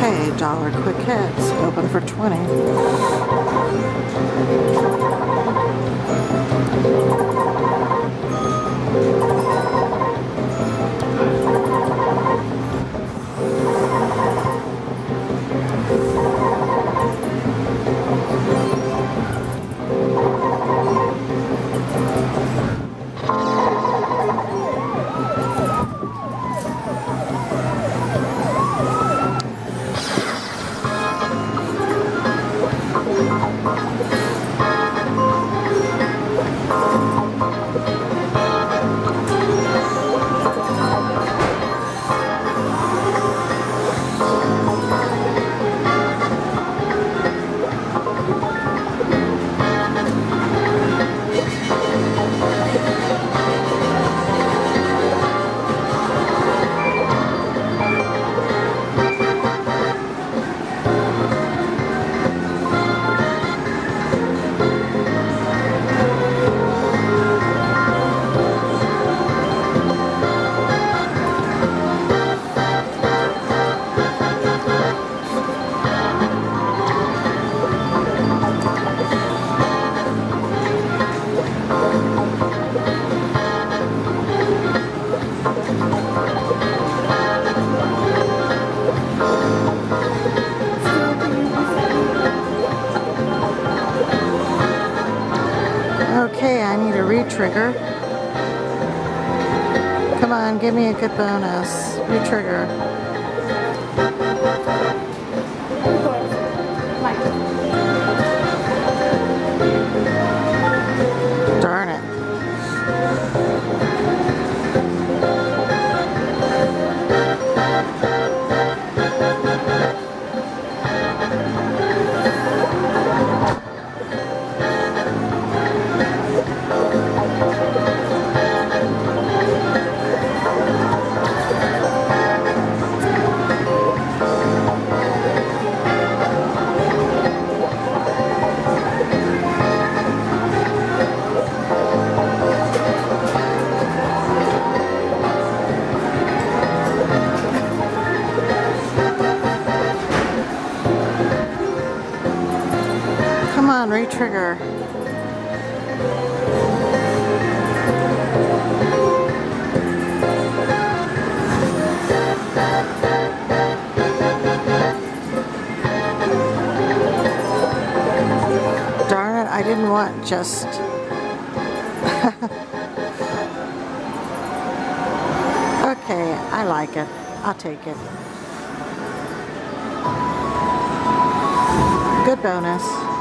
Okay, dollar quick hits, open for 20. Okay, I need a re-trigger. Come on, give me a good bonus. Re-trigger. Darn it. Come on, re-trigger. Darn it, I didn't want just... Okay, I like it. I'll take it. Good bonus.